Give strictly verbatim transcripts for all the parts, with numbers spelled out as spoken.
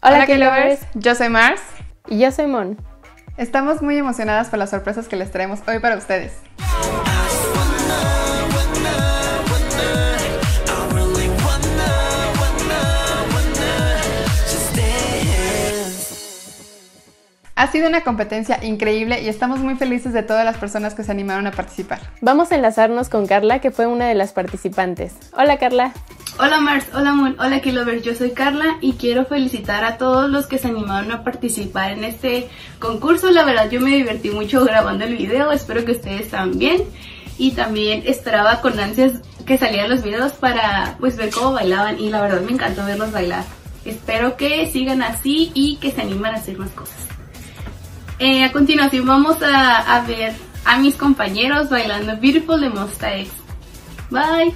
Hola, Hola K-Lovers, yo soy Mars. Y yo soy Mon. Estamos muy emocionadas por las sorpresas que les traemos hoy para ustedes. Ha sido una competencia increíble y estamos muy felices de todas las personas que se animaron a participar. Vamos a enlazarnos con Carla, que fue una de las participantes. Hola Carla. Hola Mars, hola Moon, hola K-Lovers, yo soy Carla y quiero felicitar a todos los que se animaron a participar en este concurso. La verdad yo me divertí mucho grabando el video, espero que ustedes también. Y también esperaba con ansias que salieran los videos para pues ver cómo bailaban y la verdad me encantó verlos bailar. Espero que sigan así y que se animen a hacer más cosas. Eh, a continuación vamos a, a ver a mis compañeros bailando Beautiful de Monsta X. Bye.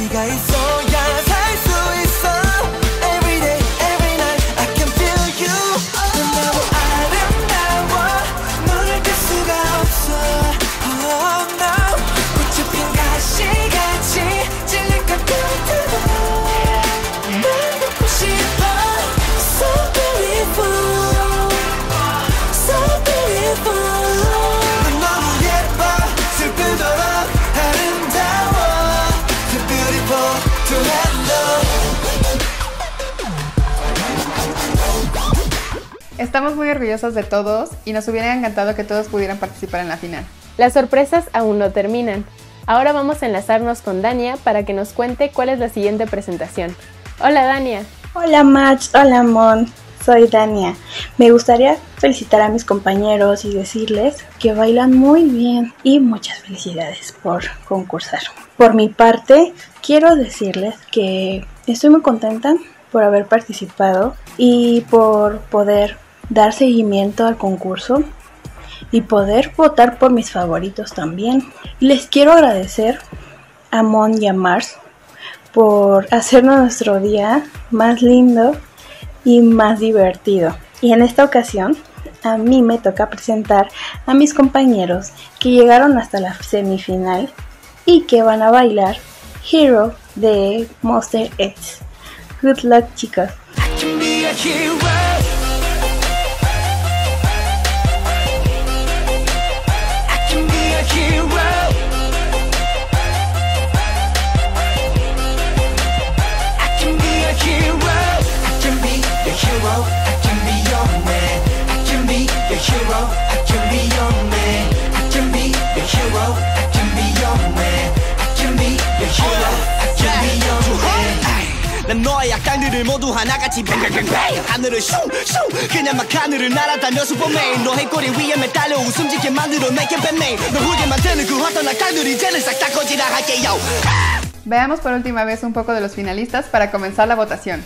Estamos muy orgullosos de todos y nos hubiera encantado que todos pudieran participar en la final. Las sorpresas aún no terminan. Ahora vamos a enlazarnos con Dania para que nos cuente cuál es la siguiente presentación. Hola Dania. Hola Match, hola Mon, soy Dania. Me gustaría felicitar a mis compañeros y decirles que bailan muy bien y muchas felicidades por concursar. Por mi parte, quiero decirles que estoy muy contenta por haber participado y por poder dar seguimiento al concurso y poder votar por mis favoritos también. Les quiero agradecer a Mon y a Mars por hacernos nuestro día más lindo y más divertido. Y en esta ocasión a mí me toca presentar a mis compañeros que llegaron hasta la semifinal y que van a bailar Hero de Monsta X. Good luck, chicos. 난 너의 약간들을 모두 하나같이 뱅뱅뱅뱅 하늘을 슝슝 그냥 막 하늘을 날아다녀 슈퍼맨 너의 꼬리 위에 매달려 웃음 짓게 만들어 내게 뱀맨 너 후게 만드는 그 어떤 악당들이 이제는 싹 다 꺼지라 할게요. Veamos por última vez un poco de los finalistas para comenzar la votación.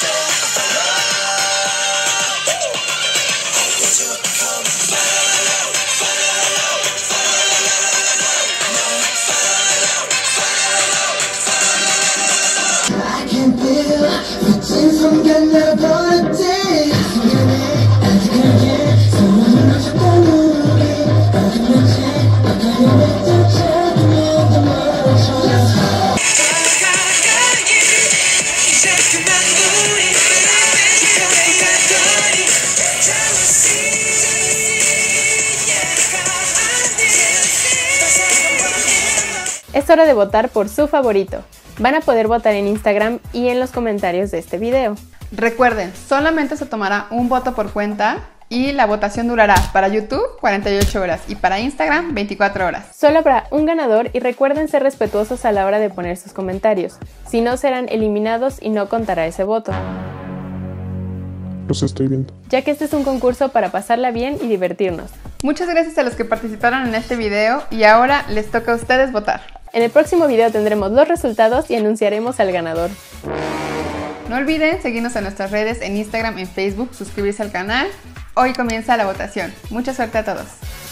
Es hora de votar por su favorito. Van a poder votar en Instagram y en los comentarios de este video. Recuerden, solamente se tomará un voto por cuenta y la votación durará para YouTube cuarenta y ocho horas y para Instagram veinticuatro horas. Solo habrá un ganador y recuerden ser respetuosos a la hora de poner sus comentarios. Si no, serán eliminados y no contará ese voto. Los estoy viendo. Ya que este es un concurso para pasarla bien y divertirnos. Muchas gracias a los que participaron en este video y ahora les toca a ustedes votar. En el próximo video tendremos los resultados y anunciaremos al ganador. No olviden seguirnos en nuestras redes, en Instagram, en Facebook, suscribirse al canal. Hoy comienza la votación. Mucha suerte a todos.